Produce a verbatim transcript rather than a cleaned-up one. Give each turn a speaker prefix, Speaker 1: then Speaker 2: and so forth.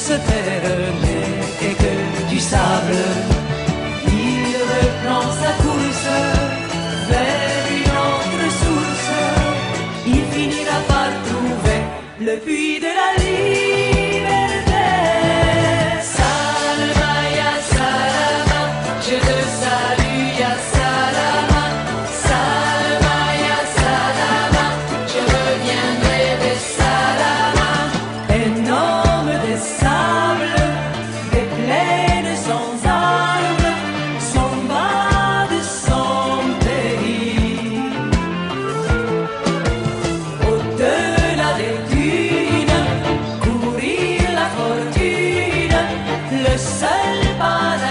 Speaker 1: ce terre n'est que du sable. Il reprend sa course vers une autre source. Il finira par trouver le puits de la liberté. Salma ya salama, je te salue ya salama. Salma ya salama, je reviendrai des salama. Un homme des sables, des plaines sans armes, s'en va de son pays. Au-delà des dunes, courir la fortune, le seul paradis.